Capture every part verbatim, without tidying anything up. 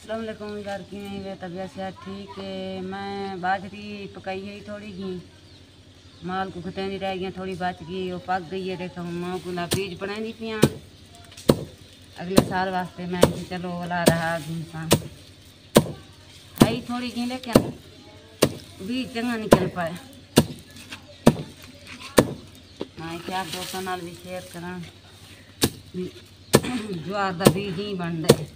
अस्सलाम वालेकुम यार, किवें वे तबीयत सेहत ठीक है। मैं बाजरी पकाई है थोड़ी घी माल को खतेंदी रह गई, थोड़ी बच गई, वो पक गई है। देखो माँ को ना बीज बनाई पिया अगले साल वास्ते। मैं चलो वाला रहा इंसान आई थोड़ी घी लेकिन बीज चंगा निकल पाए। मैं क्या दोस्तों नाल भी शेयर करा ज्वार का बीज ही बन रहे।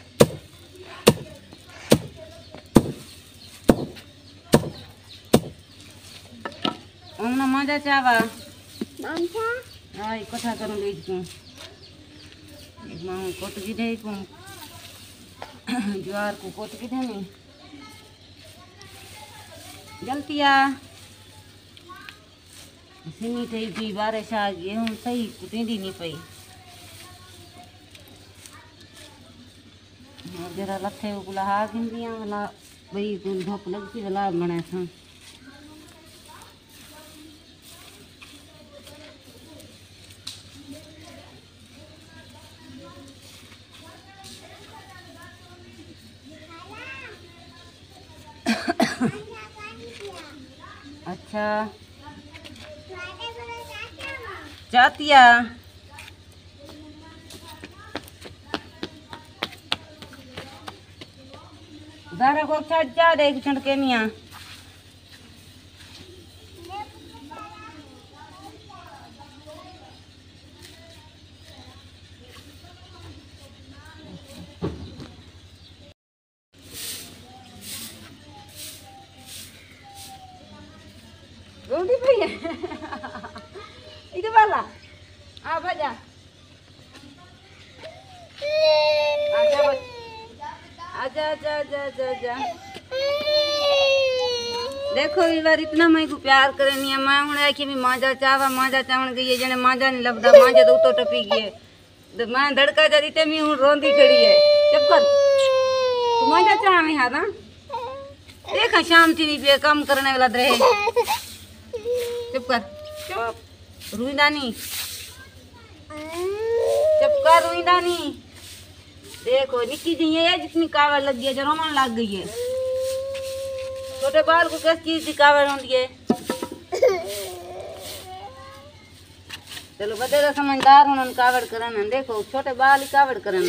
ओमना मजा चावा हाँ इकट्ठा करूँ बीज को एक माँ कोट की दे को ज्वार को कोट की देनी जल्दी आ सिमी थी थी बारिश आ गई हूँ सही कुटेंदी नहीं पई। जरा लथे को लहा गिंदियाँ वाला बई धुप लगती वाला बने था। अच्छा चातिया दारा को छड़ जा दे छड़के मियाँ रोटी पई है इधर वाला आ भजा आजा आजा आजा आजा आजा आजा। देखो इस बार इतना मैं को प्यार करे नहीं मैं हूँ आखी भी मांजा चावा मांजा चावण गई है जने मांजा नहीं लभदा मांजा तो उतो टपी गई है तो मैं धड़का जा ते मैं हूँ रोंदी खड़ी है। चुप कर तू मांजा चावे हां ना देखा शाम थी भी काम करने वाला रहे। चुप कर चुप रुईदा नहीं चुप कर रुईदा नहीं। देखो निक्की जी है जितनी कावड़ लग गई है जरोमन लग गई है। छोटे बाल को किस चीज की कावड़ होती है। चलो बड़े तो समझदार उन्होंने कावड़ करन देखो छोटे बाल ही कावड़ करन।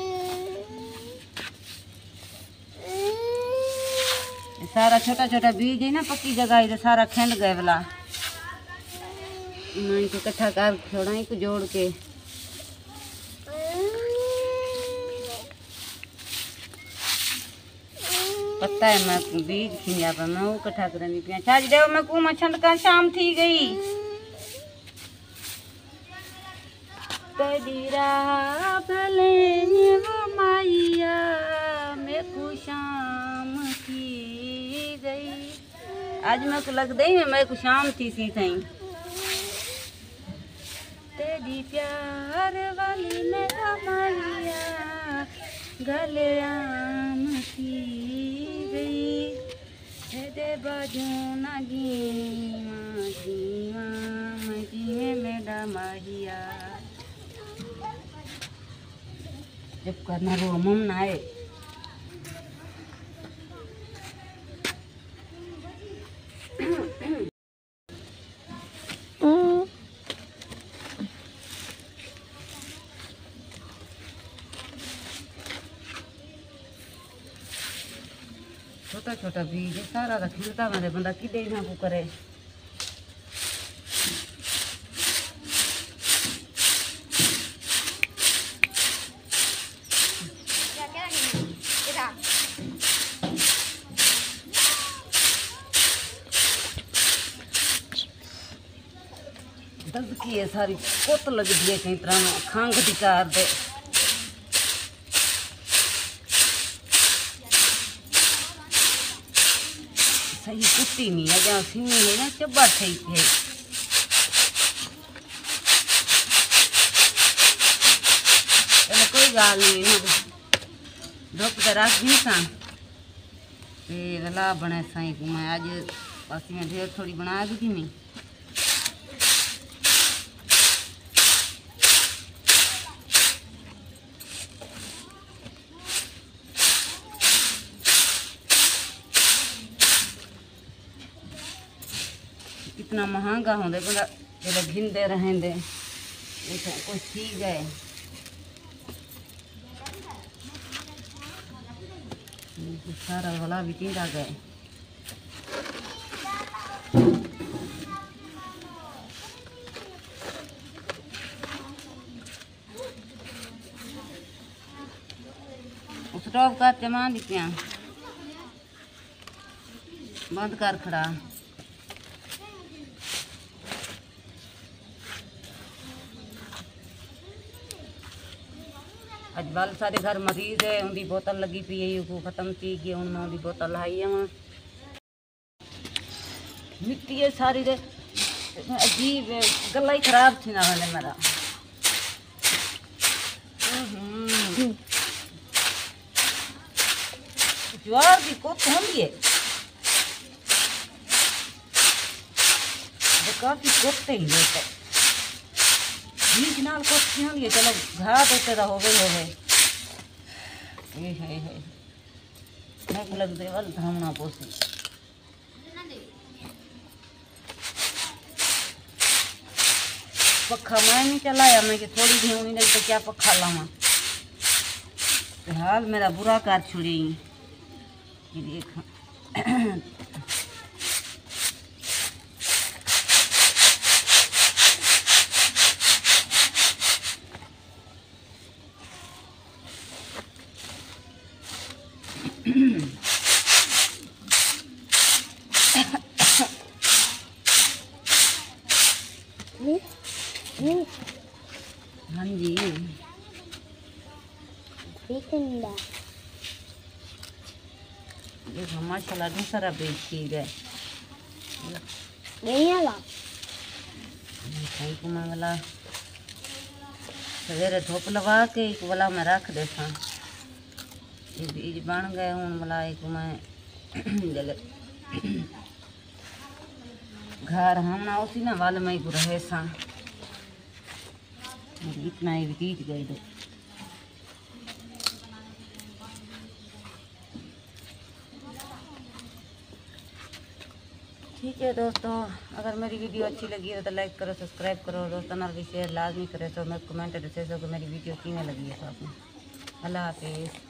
सारा छोटा छोटा बीज है ना पक्की जगह है सारा खंड गए वाला मैं इनको इकट्ठा कर छोड़ा इनको जोड़ के पता है मैं बीज खिंजा पर मैं वो इकट्ठा करनी पिया छाज देव मैं को मछंद का शाम थी गई तदीरा भले वो माइया मैं को शाम थी गई। आज मैं को लग दई मैं को शाम थी सी थई तेरी प्यार वाली मेरा माइया गले आम की गई दे बाजू ना जीवा जीवा जीवे मेरा माहिया। जब करना रो मुम ना है छोटा छोटा बीज सारा रखता मेरे बंदा कि देना को करे। दर्द की है सारी कोत लग दी है कई तरह खांग दिकार दे सही कुत्ती नहीं है जहाँ सिंह है ना चब्बा ठीक है। चलो कोई गाल नहीं ना धुप तो रख दी सा वाला बने साई को मैं आज बस में ढेर थोड़ी बना दी थी नहीं इतना महंगा होंगे बड़ा चलो घिनते रहेंगे कुछ चीज है सारा वाला भी तीन आ गए स्टोव का जमा दिखिया बंद कर खड़ा अज बल सारे घर मरीज है उनकी बोतल लगी पी है को खत्म थी गई हूँ मैं उनकी बोतल लाई है वहाँ मिट्टी है सारी रे अजीब है गला ही खराब थी ना वाले मेरा ज्वार की कुछ होंगी है काफी कोफ्ते ही लेते बीच नाल कोफ्ती होंगी चलो घा देते तो हो गए हो गए ये है है मैं लग दे वाल धामना पोसी पखा मैं नहीं चलाया मैं कि थोड़ी भी होनी नहीं तो क्या पखा लावा हाल मेरा बुरा कार छुड़ी ये देखा हाँ जी देखो माशाल्लाह दूसरा पेज की गए को मंगला सवेरे धूप लगा के एक वाला मैं रख देता ये बीज बन गए हूँ वाला एक मैं जल घर हम ना उसी ना वाल में को रहे सा इतना ही बीज गए दो ठीक है दोस्तों अगर मेरी वीडियो अच्छी लगी हो तो लाइक करो सब्सक्राइब करो दोस्तों ना भी शेयर लाजमी करें तो मैं कमेंट दसे सो कि मेरी वीडियो किमें लगी है तो आपने अल्लाह हाफिज़।